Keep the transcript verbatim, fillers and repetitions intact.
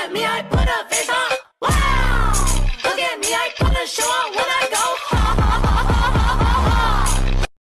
at me, I put a face on. Wow! Look at me, I put a show on when I